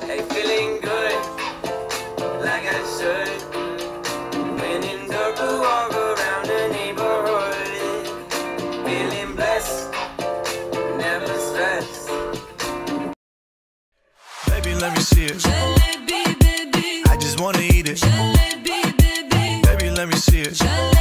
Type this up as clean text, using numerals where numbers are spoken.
Hey, feeling good, like I should. When in dark, walk around the neighborhood. Feeling blessed, never stressed. Baby, let me see it. Jalebi, baby. I just wanna eat it. Jalebi, baby. Baby, let me see it.